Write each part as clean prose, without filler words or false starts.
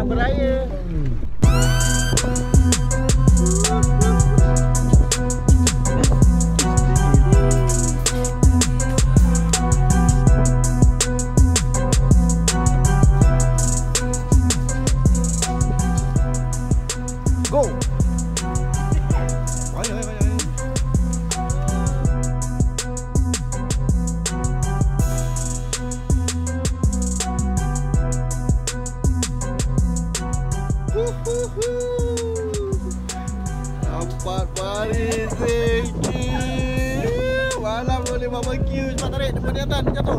nak beraya. Go. Nampak baris sikit. Malam boleh barbecue. Cepat tarik depan dia Atan, jatuh.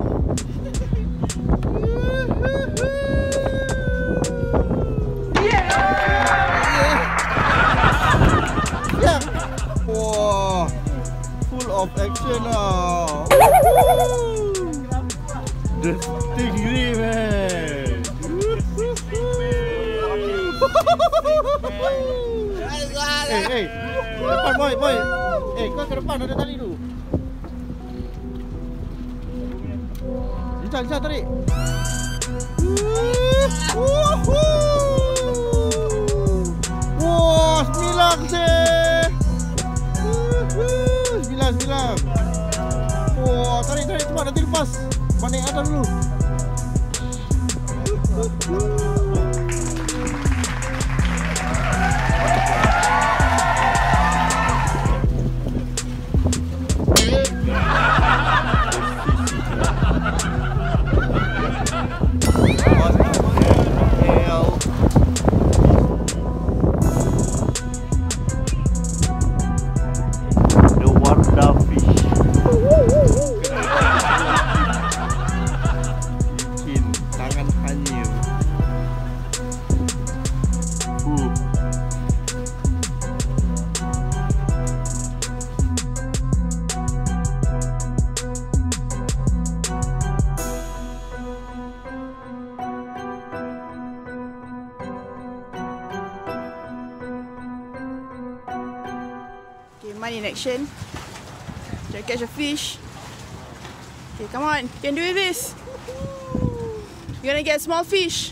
Yeah. Wah, full of action now. The stingray man. Hey, depan boy. Kau ke depan ada tali tu. Lincah tarik. Wah, 9 seh. 9. Wah, tarik cepat nanti lepas. Panik atas dulu. Mine in action. Try to catch a fish. Okay, come on, you can do this. You're gonna get small fish.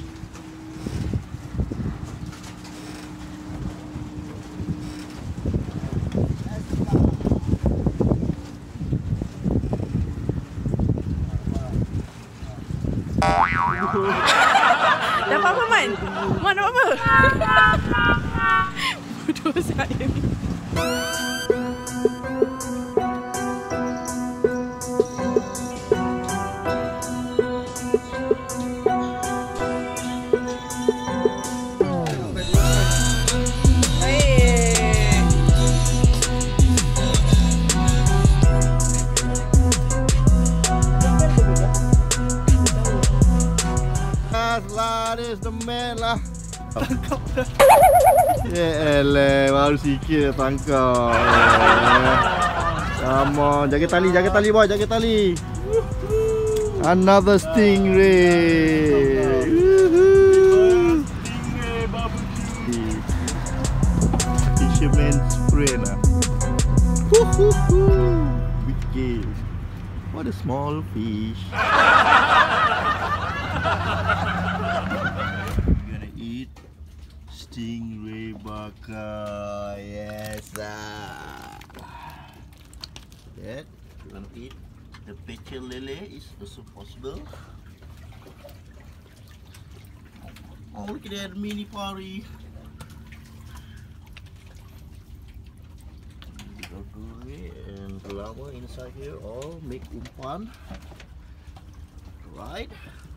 Dapat apa, Man? Man, dapat apa? Bodoh saya ni. This the man lah. Tangkap dah. Ya elah, baru sikit tangkap. Come on, jaga tali boy, jaga tali. Another stingray. Stingray barbecue. Fisherman's friend lah. Big game. What a small fish. Stingray bakar, yes. That you want to eat the pecel lele is also possible. Oh, look at that mini pari. And lava inside here, all make umpan. Right.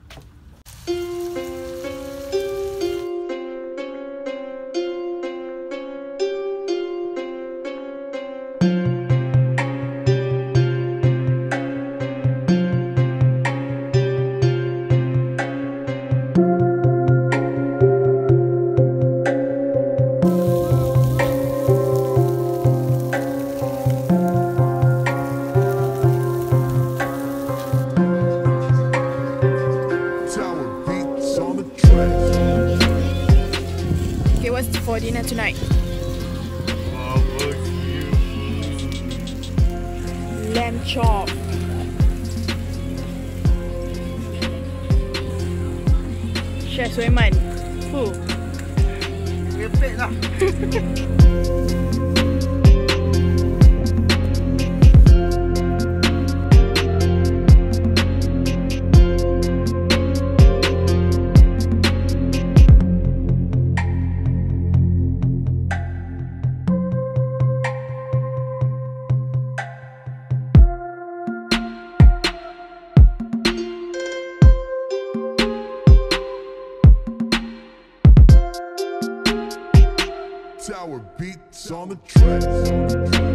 For dinner tonight, lamb chop, Chef Sulaiman Oh. Kepek lah. Tower beats on the track.